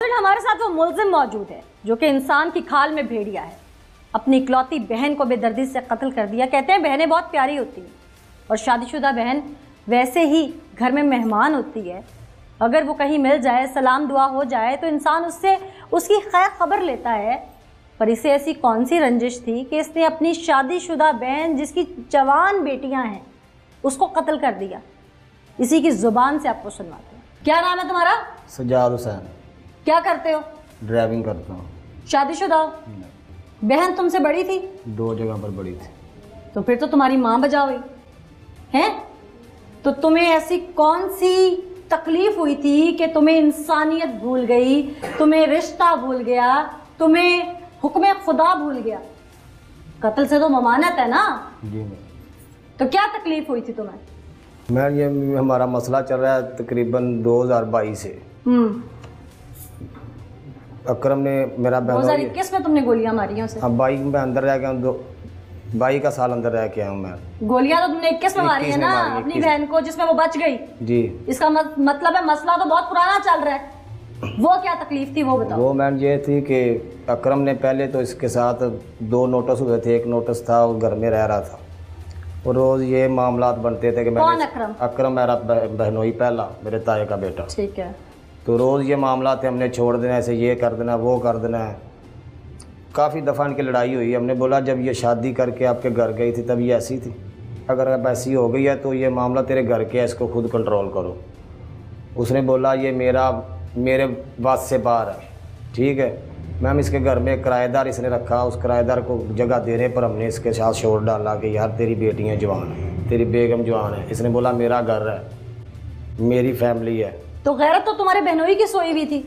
फिर हमारे साथ वो मुलजिम मौजूद है जो कि इंसान की खाल में भेड़िया है। अपनी इकलौती बहन को बेदर्दी से कत्ल कर दिया। कहते हैं बहनें बहुत प्यारी होती हैं और शादीशुदा बहन वैसे ही घर में मेहमान होती है। अगर वो कहीं मिल जाए, सलाम दुआ हो जाए तो इंसान उससे उसकी खैर खबर लेता है। पर इसे ऐसी कौन सी रंजिश थी कि इसने अपनी शादीशुदा बहन जिसकी जवान बेटियां हैं उसको कत्ल कर दिया। इसी की जुबान से आपको सुनवाते हैं। क्या नाम है तुम्हारा? सजाद हुसैन। क्या करते हो? ड्राइविंग करता हूँ। शादीशुदा हो? बहन तुमसे बड़ी थी? 2 जगह पर बड़ी थी। तो फिर तो तुम्हारी माँ बजा हुई है। तो तुम्हें ऐसी कौन सी तकलीफ हुई थी कि तुम्हें इंसानियत भूल गई, तुम्हें रिश्ता भूल गया, तुम्हें हुक्म खुदा भूल गया? कत्ल से तो ममानत है ना। जी मैम। तो क्या तकलीफ हुई थी तुम्हें? मैम ये हमारा मसला चल रहा है तकरीबन 2022 से। अकरम ने मेरा 2021 में तुमने गोलियां मारी हैं उसे? हाँ, 22 में अंदर रह गया हूँ। 22 का साल अंदर रह के आया हूँ मैं। गोलियां तो तुमने 21 में मारी है ना अपनी बहन को, जिसमें वो बच गई। जी। इसका मतलब है मसला तो बहुत पुराना चल रहा है। वो क्या तकलीफ थी वो बताओ। वो मैम ये थी कि अकरम ने पहले तो इसके साथ 2 नोटिस हुए थे। एक नोटिस था वो घर में रह रहा था और रोज़ ये मामलात बनते थे कि कौन मैंने अकरम? अकरम मेरा बहनोई पहला, मेरे ताए का बेटा। ठीक है। तो रोज़ ये मामला थे, हमने छोड़ देना, ऐसे ये कर देना, वो कर देना है। काफ़ी दफ़ा इनकी लड़ाई हुई। हमने बोला जब ये शादी करके आपके घर गई थी तब ये ऐसी थी, अगर अब ऐसी हो गई है तो ये मामला तेरे घर के है, इसको खुद कंट्रोल करो। उसने बोला ये मेरे बस से बाहर है। ठीक है मैम, इसके घर में किराएदार इसने रखा, उस किराएदार को जगह देने पर हमने इसके साथ शोर डाला कि यार तेरी बेटियाँ जवान है, तेरी बेगम जवान है। इसने बोला मेरा घर है, मेरी फैमिली है। तो गैरत तो तुम्हारे बहनोई की सोई हुई थी।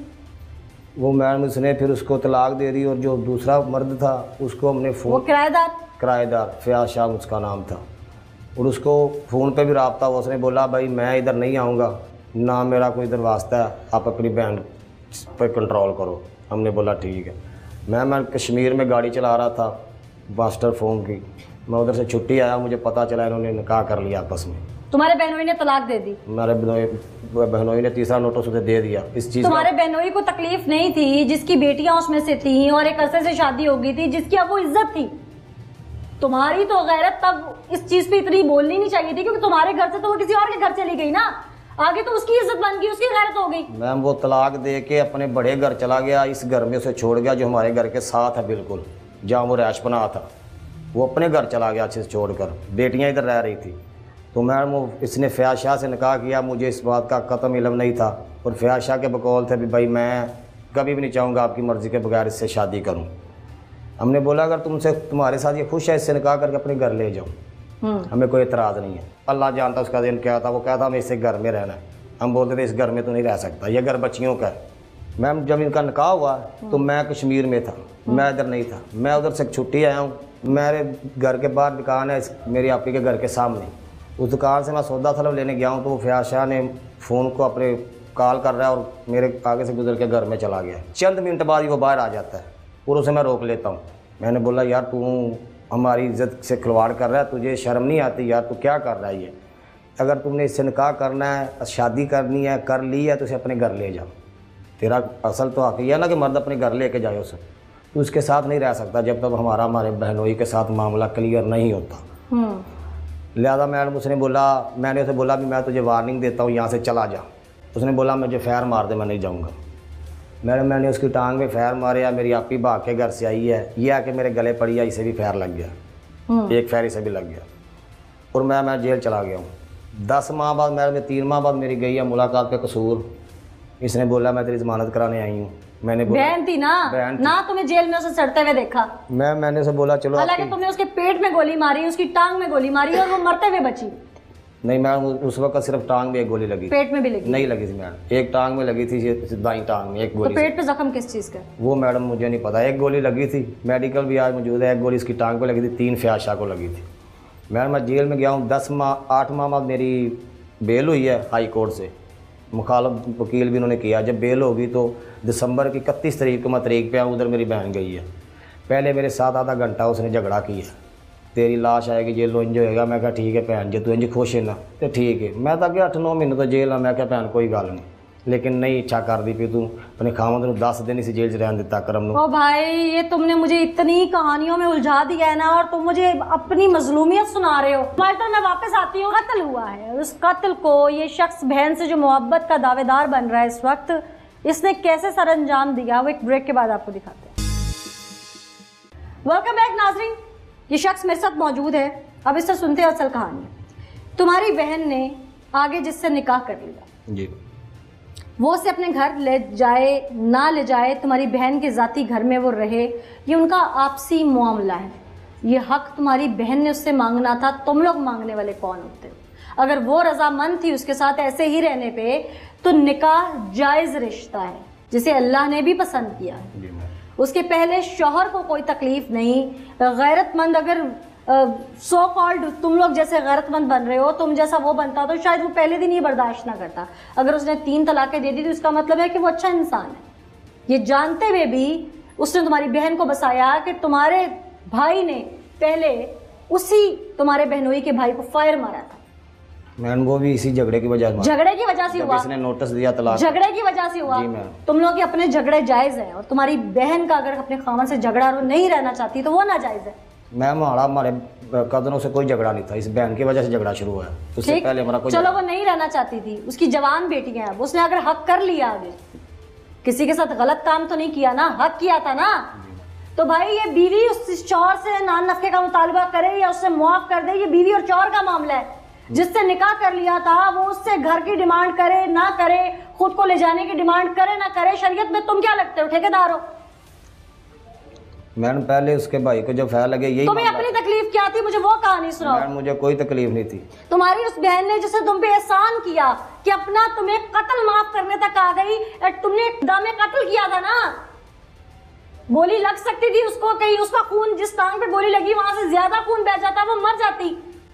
वो मैम उसने फिर उसको तलाक दे दी और जो दूसरा मर्द था उसको हमने वो किराएदार फयाज शाह उसका नाम था, और उसको फ़ोन पे भी रब्ता हुआ। उसने बोला भाई मैं इधर नहीं आऊँगा, ना मेरा कोई इधर वास्ता है, आप अपनी बहन पर कंट्रोल करो। हमने बोला ठीक है। मैं कश्मीर में गाड़ी चला रहा था मास्टर फ़ोन की, मैं उधर से छुट्टी आया, मुझे पता चला इन्होंने निकाह कर लिया आपस में। तुम्हारे बहनोई ने तलाक दे दी? हमारे बहनोई ने तीसरा नोटिस उसे दे दिया इस चीज़। तुम्हारे बहनोई को तकलीफ नहीं थी जिसकी बेटियां उसमें से थी और एक अरसे से शादी हो गई थी, जिसकी अब वो इज्जत थी? तुम्हारी तो गैरत तब इस चीज पे इतनी बोलनी नहीं चाहिए थी, क्योंकि तुम्हारे घर से तो वो किसी और के घर चली गई ना, आगे तो उसकी इज्जत बन गई, उसकी गैरत हो गई। मैम वो तलाक दे के अपने बड़े घर चला गया, इस घर में उसे छोड़ गया जो हमारे घर के साथ है बिल्कुल, जहाँ वो रैश पना था। वो अपने घर चला गया अच्छे से छोड़कर, बेटियां इधर रह रही थी। तो मैम वो इसने फयाज शाह से निकाह किया, मुझे इस बात का कतम इल्म नहीं था, और फयाज शाह के बकौल थे भी भाई मैं कभी भी नहीं चाहूँगा आपकी मर्ज़ी के बगैर इससे शादी करूँ। हमने बोला अगर तुम्हारे साथ ये खुश है, इससे निकाह करके अपने घर ले जाओ, हमें कोई एतराज़ नहीं है। अल्लाह जानता उसका दिन क्या था। वो कहता हमें इससे घर में रहना है, हम बोलते थे इस घर में तो नहीं रह सकता, ये घर बच्चियों का है। मैम जब इनका निकाह हुआ तो मैं कश्मीर में था, मैं इधर नहीं था, मैं उधर से छुट्टी आया हूँ। मेरे घर के बाहर दुकान है मेरी आपी के घर के सामने, उस दुकान से मैं सौदा तलब लेने गया हूँ तो वो फयाज शाह ने फ़ोन को अपने कॉल कर रहा है और मेरे आगे से गुजर के घर में चला गया। चंद मिनट बाद ही वो बाहर आ जाता है और उसे मैं रोक लेता हूँ। मैंने बोला यार तू हमारी इज्जत से खिलवाड़ कर रहा है, तुझे शर्म नहीं आती यार, तू क्या कर रहा है ये? अगर तुमने इससे निकाह करना है, शादी करनी है, कर ली है तो उसे अपने घर ले जाओ। तेरा असल तो हक़ है ना कि मर्द अपने घर लेके जाए उसे, तू उसके साथ नहीं रह सकता जब तक हमारे बहनोई के साथ मामला क्लियर नहीं होता। लिहाजा मैंने उसे बोला भी मैं तुझे वार्निंग देता हूँ, यहाँ से चला जा। उसने बोला मुझे फैर मार दे, मैं नहीं जाऊँगा। मैंने उसकी टांग में फैर मारे, मेरी आपी भाग के घर से आई है, ये आके मेरे गले पड़ी है, इसे भी फैर लग गया, एक फैर इसे भी लग गया और मैं जेल चला गया हूँ। 10 माह बाद 3 माह बाद मेरी गई है मुलाकात पे कसूर। इसने बोला मैं तेरी ज़मानत कराने आई हूँ। मैंने बोला बहन थी ना तुम्हें जेल में उसे सड़ते हुए देखा। मैंने उसे बोला चलो, हालांकि तुमने उसके पेट में गोली मारी, उसकी टांग में गोली मारी और वो मरते हुए बची। नहीं मैम उस वक्त सिर्फ टांग में एक गोली लगी, पेट में भी लगी नहीं लगी थी मैडम, एक टांग में लगी थी, दाई टांग में एक गोली। तो पेट पे जख्म किस चीज़ का? वो मैडम मुझे नहीं पता, एक गोली लगी थी, मेडिकल भी आज मौजूद है। एक गोली इसकी टांग पे लगी थी, 3 फयाज शाह को लगी थी। मैं जेल में गया हूँ 8 माह बाद मेरी बेल हुई है हाई कोर्ट से, मुखालफ वकील भी उन्होंने किया। जब बेल होगी तो दिसंबर की 31 तारीख को मैं तरीक पे आऊँ, उधर मेरी बहन गई है। पहले मेरे साथ आधा घंटा उसने झगड़ा किया, तेरी लाश आएगी जेलों इंज होएगा। मैं कहा ठीक है भैन जी तू इंज खुश है ना, तो ठीक है। मैं तो अगे 8-9 महीने तो जेल आ, मैं क्या भैन कोई गल नहीं, लेकिन नहीं इच्छा कर दी, फिर तू अपने खामद नूं 10 दिन इसी जेल च रहन दिता करम नूं। ओ भाई, ये तुमने मुझे इतनी कहानियों में उलझा दिया है ना, और तुम मुझे अपनी मजलूमियत सुना रहे हो। तो मैं वापस आती हूँ। कत्ल हुआ है, उस कत्ल को ये शख्स बहन से जो मोहब्बत का दावेदार बन रहा है इस वक्त, इसने कैसे सर अंजाम दिया, वो एक ब्रेक के बाद आपको दिखाते हैं। वेलकम बैक नाजरीन, ये शख्स मेरे साथ मौजूद है। अब इससे सुनते हैं असल कहानी। तुम्हारी बहन ने आगे जिससे निकाह कर लिया जी, वो उसे अपने घर ले जाए ना ले जाए, तुम्हारी बहन के ज़ाती घर में वो रहे, ये उनका आपसी मामला है। ये हक तुम्हारी बहन ने उससे मांगना था। तुम लोग मांगने वाले कौन होते हो? अगर वो रजामंद थी उसके साथ ऐसे ही रहने पे, तो निकाह जायज़ रिश्ता है जिसे अल्लाह ने भी पसंद किया है। उसके पहले शौहर को कोई तकलीफ नहीं। गैरतमंद अगर सो कॉल्ड तुम लोग जैसे गैरतमंद बन रहे हो, तुम जैसा वो बनता तो शायद वो पहले दिन ही बर्दाश्त ना करता। अगर उसने 3 तलाकें दे दी तो इसका मतलब है कि वो अच्छा इंसान है। ये जानते हुए भी उसने तुम्हारी बहन को बसाया कि तुम्हारे भाई ने पहले उसी तुम्हारे बहनोई के भाई को फायर मारा था। मैम वो भी इसी झगड़े की वजह से, झगड़े की वजह से हुआ, इसने नोटिस दिया तलाक, झगड़े की वजह से हुआ। तुम लोग के अपने झगड़े जायज है, और तुम्हारी बहन का अगर अपने खामन से झगड़ा नहीं रहना चाहती तो वो ना जायज है। मैम हमारे कदरों से कोई झगड़ा नहीं था, इस बहन की वजह से झगड़ा शुरू हुआ है। उससे पहले हमारा कोई, चलो वो नहीं रहना चाहती थी, उसकी जवान बेटी है, अब उसने अगर हक कर लिया, आगे किसी के साथ गलत काम तो नहीं किया ना, हक किया था ना, तो भाई ये बीवी उस शौहर से नान नफके का मुतालबा करे या उससे मुआफ कर दे, ये बीवी और शौहर का मामला है। जिससे निकाह कर लिया था वो उससे घर की डिमांड करे ना करे, खुद को ले जाने की डिमांड करे ना करे, शरीयत में तुम क्या लगते हो, ठेकेदार हो? मैडम पहले उसके भाई को जब फायर लगे, यही तुम्हें अपनी तकलीफ क्या थी, मुझे वो कहानी सुनाओ। मैडम मुझे कोई तकलीफ नहीं थी। तुम्हारी उस बहन ने जिसे तुम पे एहसान किया कि अपना तुम्हें कत्ल माफ करने तक आ गई, तुमने दामे कत्ल किया था ना, गोली लग सकती थी उसको, कहीं उसका खून जिस टांग पे गोली लगी वहां से ज्यादा खून बह जाता, वो मर जाती।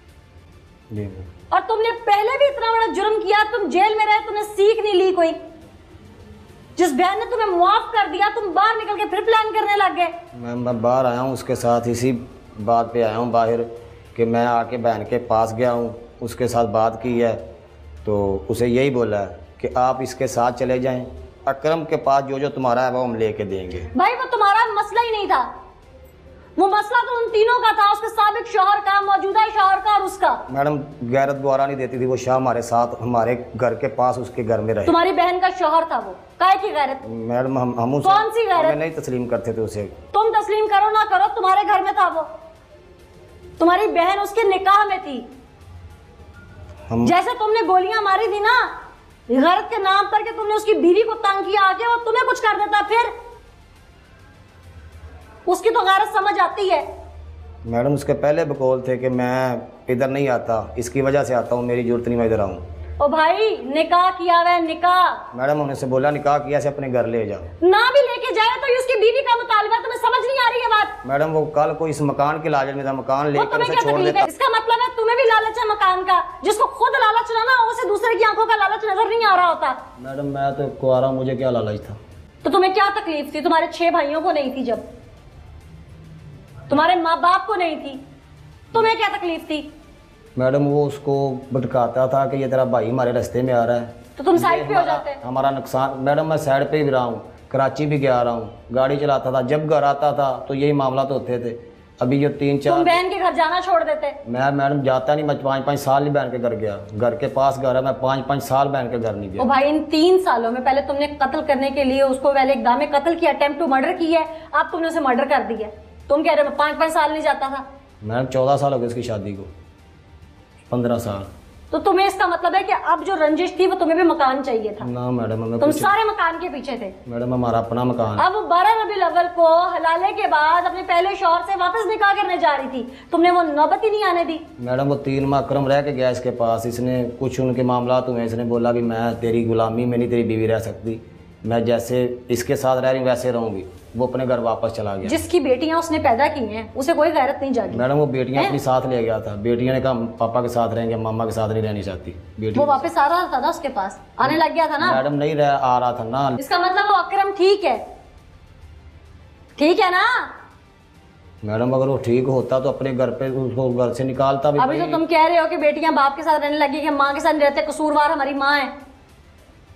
और तुमने पहले भी इतना बड़ा जुर्म किया, तुम जेल में रहे, तुमने सीख नहीं ली कोई। जिस बहन ने तुम्हें मुआफ कर दिया, तुम बाहर निकल के फिर प्लान करने लग गए। मैं बाहर आया हूँ उसके साथ, इसी बात पे आया हूँ बाहर कि मैं आके बहन के पास गया हूँ, उसके साथ बात की है, तो उसे यही बोला है कि आप इसके साथ चले जाएं, अकरम के पास जो जो तुम्हारा है वो हम लेके देंगे। भाई वो तुम्हारा मसला ही नहीं था, वो मसला तो उन तीनों का था, उसके साबिक शौहर का, मौजूदा शौहर का और उसका। मैडम गैरत द्वारा नहीं देती थी, वो शाह हमारे साथ हमारे घर के पास उसके घर में रहे। तुम्हारी बहन का शौहर था, वो काहे की गैरत? मैडम हम उसे कौन सी गैरत? नहीं तस्लीम करते थे उसे। तुम तस्लीम करो ना करो, तुम्हारे घर में था वो, तुम्हारी बहन उसके निकाह में थी। जैसे तुमने गोलियां मारी थी ना गैरत के नाम पर, कि तुमने उसकी बीवी को तंग किया आके, वो तुम्हें कुछ कर देता, फिर उसकी तो गैरत समझ आती है। मैडम उसके पहले बकौल थे कि मैं इधर नहीं आता, इसकी वजह से आता हूँ, मेरी जरूरत नहीं मैं इधर आऊँ। ओ भाई निकाह किया हुआ है, निकाह। मैडम हमने से बोला निकाह किया से अपने घर ले जाओ, ना भी लेके जाए तो उसकी बीवी का मुतालबा, तुम्हें समझ नहीं आ रही है बात? मैडम वो कल को इस मकान के लालच में था, मकान लेकर उसे छोड़ देता। इसका मतलब है तुम्हें भी लालच है मकान का, जिसको खुद लालच ना ना, उसे दूसरे की आंखों का लालच नजर नहीं आ रहा होता। मैडम मैं तो कुआरा, मुझे क्या लालच था? तो तुम्हें क्या तकलीफ थी? तुम्हारे 6 भाइयों को नहीं थी, जब तुम्हारे माँ बाप को नहीं थी, तुम्हें क्या तकलीफ थी? मैडम वो उसको भटकाता था कि ये तेरा भाई हमारे रास्ते में आ रहा है, तो तुम साइड पे हो जाते। हमारा नुकसान। मैडम मैं साइड पे ही रहा हूँ, कराची भी गया रहा हूँ, गाड़ी चलाता था, जब घर आता था तो यही मामला तो होते थे। अभी जो 3-4 तुम बहन के घर जाना छोड़ देते? मैं मैडम जाता नहीं, मैं 5-5 साल नहीं बहन के घर गया, घर के पास घर है, मैं 5-5 साल बहन के घर नहीं गया। ओ भाई इन 3 सालों में पहले तुमने कत्ल करने के लिए उसको पहले इक़दाम में कत्ल किया, अटेम्प्ट टू मर्डर की है, अब तुमने उसे मर्डर कर दिया। तुम कह रहे हो मैं 5-5 साल नहीं जाता था? मैडम 14 साल हो गए उसकी शादी को, 15 साल। तो तुम्हें इसका मतलब है कि अब जो रंजिश थी वो तुम्हें भी मकान चाहिए था? ना मैडम हमें तुम सारे मकान के पीछे थे। मैडम हमारा अपना मकान। अब 12 रबीउल अव्वल को हलाले के बाद अपने पहले शौहर से वापस निकाह करने जा रही थी, तुमने वो नौबत ही नहीं आने दी। मैडम वो 3 माह अकरम रह के गया इसके पास, इसने कुछ उनके मामला हुए, इसने बोला कि मैं तेरी गुलामी में नहीं तेरी बीवी रह सकती, मैं जैसे इसके साथ रह रही हूँ वैसे रहूंगी। वो अपने घर वापस चला गया। जिसकी बेटियां उसने पैदा की हैं उसे कोई गैरत नहीं जागी। मैडम वो बेटियां अपनी साथ ले गया था, बेटियां ने कहा पापा के साथ रहेंगे, मामा के साथ नहीं रहनी चाहती। वो वापस आ रहा था ना, उसके पास आने लग गया था ना? मैडम नहीं आ रहा था ना। इसका मतलब वो अकरम ठीक है, ठीक है ना? मैडम अगर वो ठीक होता तो अपने घर पे उसको घर से निकालता भी। अभी तो तुम कह रहे हो कि बेटियां बाप के साथ रहने लगी, कि माँ के साथ रहते, कसूरवार हमारी माँ है,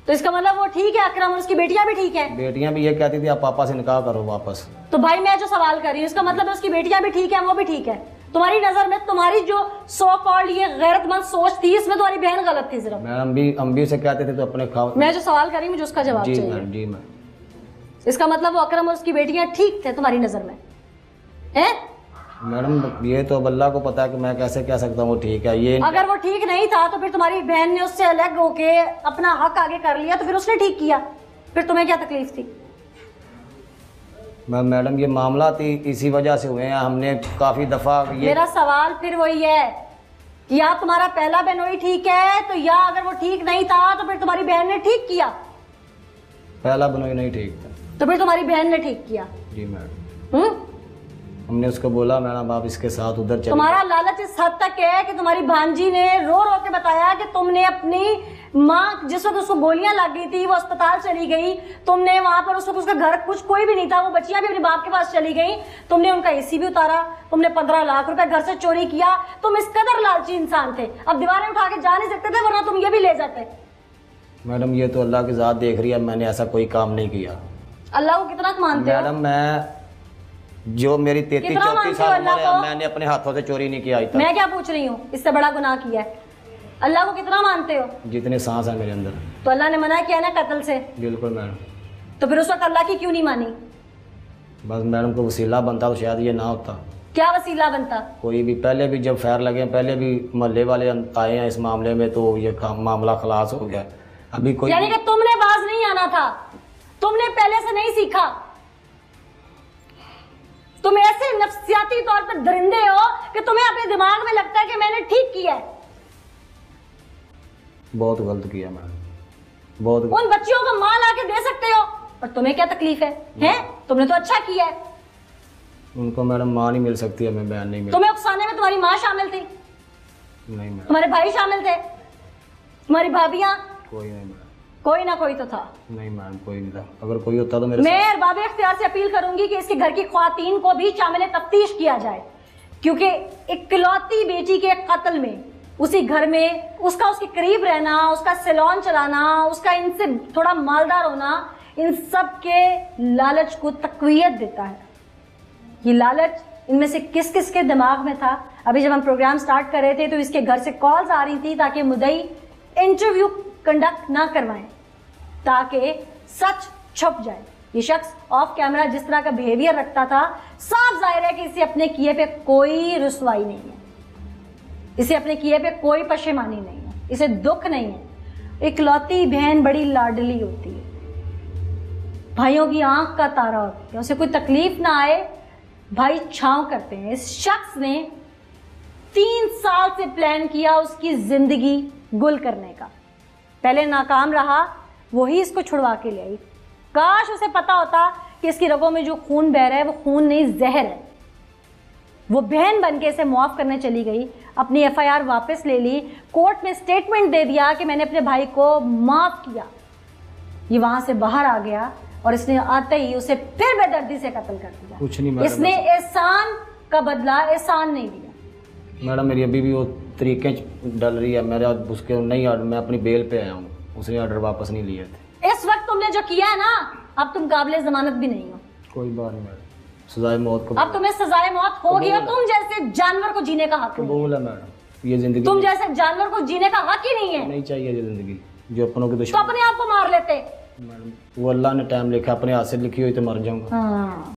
तो इसका मतलब वो ठीक है अकरम, और उसकी बेटियां भी ठीक है? बेटियां भी ये कहती थी आप पापा से निकाह करो वापस। तो भाई मैं जो सवाल कर रही हूँ इसका मतलब है उसकी बेटियां भी ठीक है, वो भी ठीक है। तुम्हारी नजर में तुम्हारी जो सो कॉल्ड ये गैरतमंद सोच थी, इसमें तुम्हारी बहन गलत थी सिर्फ। मैडम हम भी उसे कहते थे तो अपने खाओ। मैं जो सवाल कर रही हूँ मुझे उसका जवाब चाहिए। मैडम जी मैम। इसका मतलब वो अकरम और उसकी बेटियां ठीक थे तुम्हारी नजर में, हैं? मैडम ये तो अब अल्लाह को पता है कि मैं कैसे कह सकता हूँ वो ठीक है। ये अगर वो ठीक नहीं था तो फिर तुम्हारी बहन ने उससे अलग होके अपना हक आगे कर लिया, तो फिर उसने ठीक किया, फिर तुम्हें क्या तकलीफ थी? मैडम ये मामला थी इसी वजह से हुए हैं, हमने काफी दफा ये। मेरा सवाल फिर वही है, या तुम्हारा पहला बहनोई ठीक है, तो या अगर वो ठीक नहीं था तो फिर तुम्हारी बहन ने ठीक किया? पहला बनोई नहीं ठीक था तो फिर तुम्हारी बहन ने ठीक किया? जी मैडम। हमने उसको बोला मैडम आप इसके साथ उधर चले। तुम्हारा लालच इस हद तक है कि तुम्हारी भांजी ने रो रो के बताया कि तुमने अपनी माँ, जिस वक्त उसको गोलियां लग गई थी, वो अस्पताल चली गई, तुमने वहां पर उस वक्त उसका घर कुछ कोई भी नहीं था, वो बच्चियां भी अपने बाप के पास चली गई, तुमने उनका एसी भी उतारा, तुमने 15 लाख रुपए घर से चोरी किया। तुम इस कदर लालची इंसान थे, अब दीवारें उठा के जा नहीं सकते थे, वरना तुम ये भी ले जाते। मैडम ये तो अल्लाह की जात देख रही है, मैंने ऐसा कोई काम नहीं किया। अल्लाह को कितना मानते हो? मैडम मैं जो मेरी 33-34 साल उम्र है, मैंने अपने हाथों से चोरी नहीं किया आज तक। मैं क्या पूछ रही हूँ, इससे बड़ा गुनाह किया है। अल्लाह को कितना मानते हो? जितने सांस है मेरे अंदर। तो अल्लाह ने मना किया ना कत्ल से? बिल्कुल मैडम। तो फिर उस वक्त अल्लाह की क्यों नहीं मानी? बस मैडम को वसीला बनता तो शायद ये ना होता। क्या वसीला बनता? कोई भी पहले भी जब फैर लगे, पहले भी मोहल्ले वाले आए हैं इस मामले में, तो ये मामला खलास हो गया। अभी कोई, यानी कि तुमने बाज नहीं आना था, तुमने पहले से नहीं सीखा, तुम ऐसे नफ्सियाती तौर पर दरिंदे हो कि तुम्हें अपने दिमाग में लगता है कि मैंने ठीक किया है। बहुत गलत किया मैडम, बहुत गलत। उन बच्चियों को मां ला के दे सकते हो, पर तुम्हें क्या तकलीफ है? हैं? तुमने तो अच्छा किया है। उनको मैडम मां नहीं मिल सकती, हमें बहन नहीं मिल। तुम्हें उकसाने में तुम्हारी माँ शामिल थी? नहीं मैडम। तुम्हारे भाई शामिल थे? तुम्हारी भाभियां? कोई नहीं मैडम। कोई ना कोई तो था। नहीं मैडम कोई नहीं था, अगर कोई होता तो मेरे मैं अरबाब इख्तियार से अपील करूंगी कि इसके घर की ख्वातीन को भी शामिल तफ्तीश किया जाए, क्योंकि इकलौती बेटी के कत्ल में उसी घर में उसका उसके करीब रहना, उसका सैलून चलाना, उसका इनसे थोड़ा मालदार होना, इन सब के लालच को तकवीयत देता है। ये लालच इनमें से किस किस के दिमाग में था? अभी जब हम प्रोग्राम स्टार्ट कर रहे थे तो इसके घर से कॉल्स आ रही थी ताकि मुद्दई इंटरव्यू कंडक्ट ना करवाएं, ताकि सच छुप जाए। ये शख्स ऑफ कैमरा जिस तरह का बिहेवियर रखता था, साफ जाहिर है कि इसे अपने किए पे कोई रुसवाई नहीं है, इसे अपने किए पे कोई पशेमानी नहीं है, इसे दुख नहीं है। इकलौती बहन बड़ी लाडली होती है, भाइयों की आंख का तारा होती है, उसे कोई तकलीफ ना आए भाई छांव करते हैं। इस शख्स ने 3 साल से प्लान किया उसकी जिंदगी गुल करने का, पहले नाकाम रहा, वही इसको छुड़वा के ले आई। काश उसे पता होता कि इसकी रगों में जो खून बह रहा है वो खून नहीं जहर है। वो बहन बन के इसे मुआफ करने चली गई, अपनी FIR वापस ले ली, कोर्ट में स्टेटमेंट दे दिया कि मैंने अपने भाई को माफ किया। ये वहां से बाहर आ गया और इसने आते ही उसे फिर बेदर्दी से कत्ल कर दिया। कुछ नहीं मैडम, इसने एहसान का बदला एहसान नहीं दिया। मैडम मेरी अभी भी वो तरीके डल रही है, मेरा उसके नहीं, मैं अपनी बेल पे आया हूँ, उसने ऑर्डर वापस नहीं लिए थे। इस वक्त तुमने जो किया है ना, अब तुम काबिले जमानत भी नहीं हो। कोई बात नहीं मैडम, सजाए मौत को अब तुम्हें सजाए मौत होगी और तुम जैसे जानवर को जीने का हक नहीं कबूल है मैडम। ये जिंदगी तुम जैसे जानवर को जीने का हक ही नहीं है। नहीं चाहिए ये जिंदगी जो अपनों की तो दुश्मन। अपने आप को मार लेते। मैडम वो अल्लाह ने टाइम लिखा, अपने हाथ से लिखी हुई तो मर जाऊंगा। हाँ।